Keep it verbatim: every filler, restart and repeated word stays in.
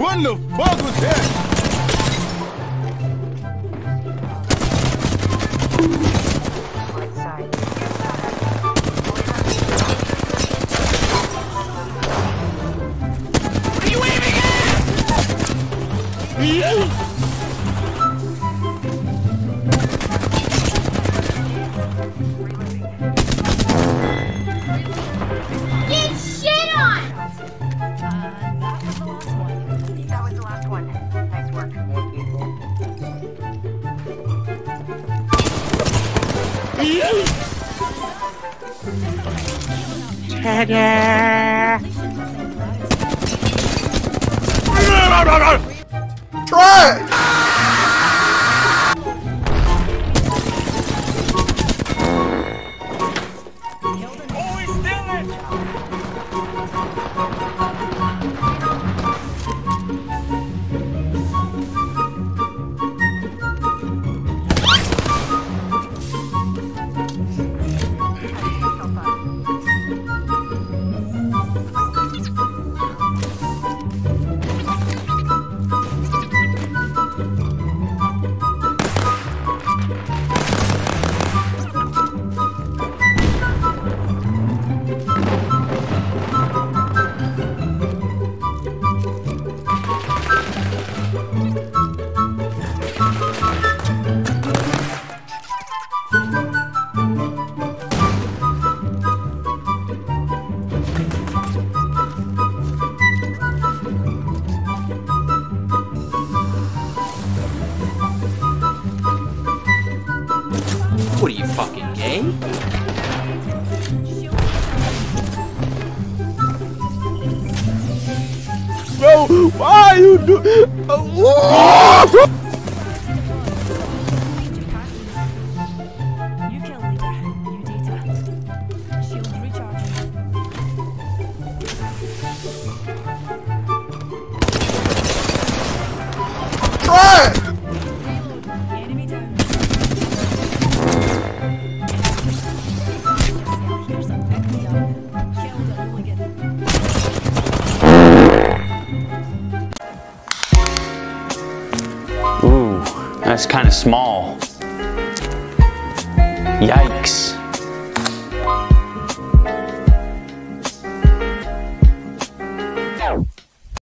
What the fuck was that? What are you aiming at? Get shit on! That was the last one. Nice work. Ta-da! Try! What are you, fucking gay? Bro, why you do? Uh, You kill leader. New data. Shield recharging. Try! Reload. Enemy down. Here's a pick me up. Killed a hooligan. Ooh, that's kind of small. Yikes.